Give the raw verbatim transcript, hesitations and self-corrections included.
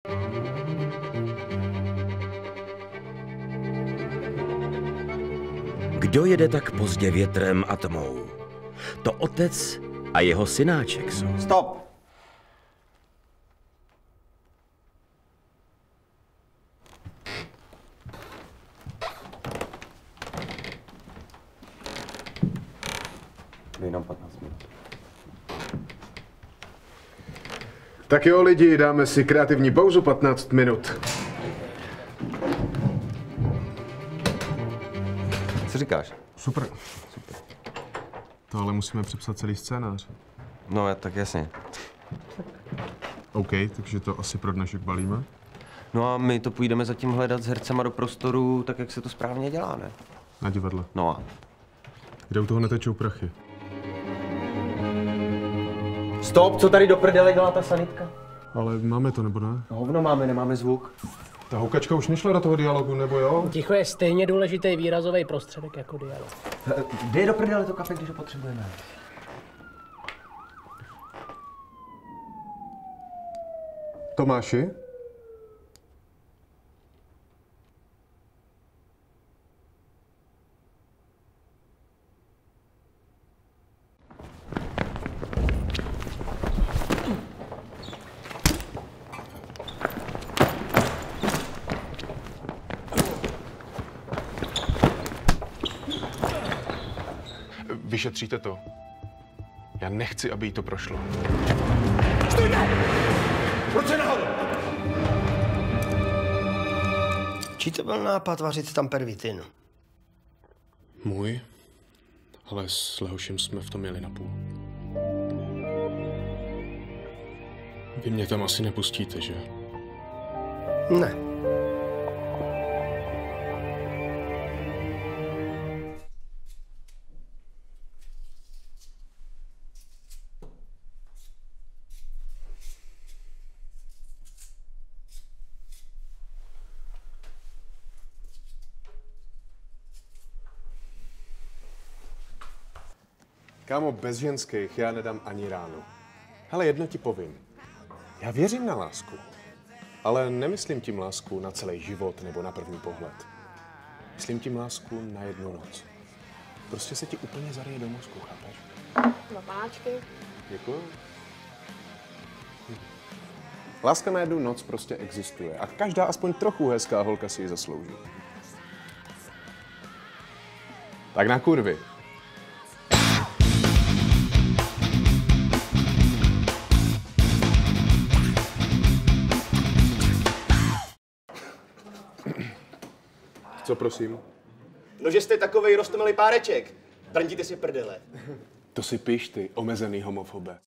Kdo jede tak pozdě větrem a tmou? To otec a jeho synáček jsou. Stop! Dej nám patnáct minut. Tak jo, lidi, dáme si kreativní pauzu patnáct minut. Co říkáš? Super. Super. To ale musíme přepsat celý scénář. No, tak jasně. OK, takže to asi pro dnešek balíme. No a my to půjdeme zatím hledat s hercema do prostoru, tak jak se to správně dělá, ne? Na divadle. No a? Kde u toho netečou prachy? Stop, co tady do prdele dělá ta sanitka? Ale máme to, nebo ne? Hovno máme, nemáme zvuk. Ta houkačka už nešla do toho dialogu, nebo jo? Ticho je stejně důležitý výrazový prostředek jako dialog. Dej do prdele to kafe, když ho potřebujeme. Tomáši? Vyšetříte to. Já nechci, aby jí to prošlo. Stůjte! Proč se nahoru? Čí to byl nápad vařit tam pervitin? Můj? Ale s Lehošem jsme v tom jeli napůl. Vy mě tam asi nepustíte, že? Ne. Kámo, bez ženských já nedám ani ráno. Hele, jedno ti povím. Já věřím na lásku. Ale nemyslím tím lásku na celý život nebo na první pohled. Myslím tím lásku na jednu noc. Prostě se ti úplně zaryje do mozku, chápeš? Dva panáčky. Děkuju. Hm. Láska na jednu noc prostě existuje a každá aspoň trochu hezká holka si ji zaslouží. Tak na kurvy. Co prosím? No, že jste takovej roztomilý páreček. Brandíte si prdele. To si piš ty, omezený homofobe.